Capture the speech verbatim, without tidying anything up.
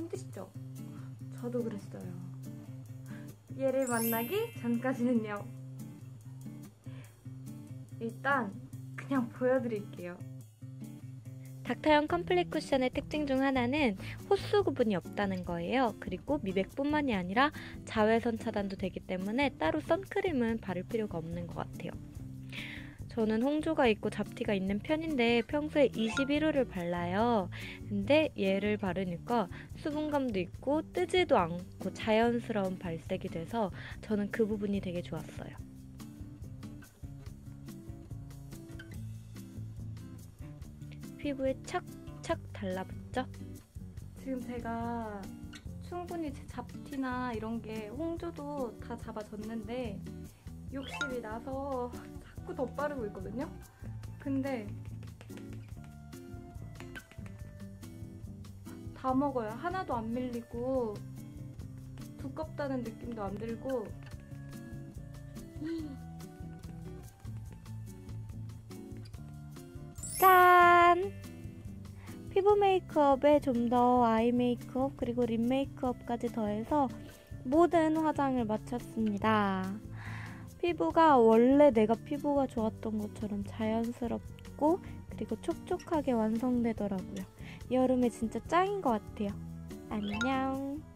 힘드시죠? 저도 그랬어요. 얘를 만나기 전까지는요. 일단 그냥 보여드릴게요. 닥터형 컴플릿 쿠션의 특징 중 하나는 호수 구분이 없다는 거예요. 그리고 미백뿐만이 아니라 자외선 차단도 되기 때문에 따로 선크림은 바를 필요가 없는 것 같아요. 저는 홍조가 있고 잡티가 있는 편인데 평소에 이십일 호를 발라요. 근데 얘를 바르니까 수분감도 있고 뜨지도 않고 자연스러운 발색이 돼서 저는 그 부분이 되게 좋았어요. 피부에 착착 달라붙죠? 지금 제가 충분히 제 잡티나 이런 게 홍조도 다 잡아줬는데 욕심이 나서 자꾸 덧바르고 있거든요? 근데 다 먹어요. 하나도 안 밀리고 두껍다는 느낌도 안 들고 짠! 피부 메이크업에 좀 더 아이 메이크업 그리고 립 메이크업까지 더해서 모든 화장을 마쳤습니다. 피부가 원래 내가 피부가 좋았던 것처럼 자연스럽고 그리고 촉촉하게 완성되더라고요. 여름에 진짜 짱인 것 같아요. 안녕!